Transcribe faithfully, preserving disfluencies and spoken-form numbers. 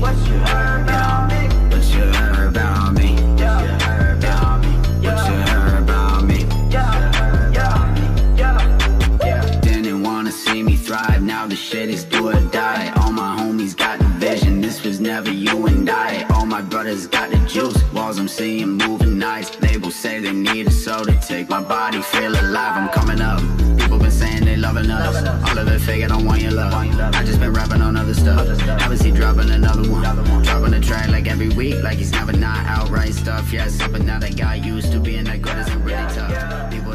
What you heard about me? What you heard about me? Yeah, heard about me. What you heard about me? Yeah, yeah, yeah, yeah. Didn't wanna see me thrive, now the shit is do or die. All my homies got the vision, this was never you and I. All my brothers got the juice, walls I'm seeing moving nice. Labels say they need a soul to take my body, feel alive. I'm coming up, people been saying they loving us. All of it fake, I don't want your love. I just been rapping on other stuff. Haven't seen dropping another one. Dropping a track like every week, like he's never not outright stuff. Yeah, something that I got used to being that good isn't really tough. People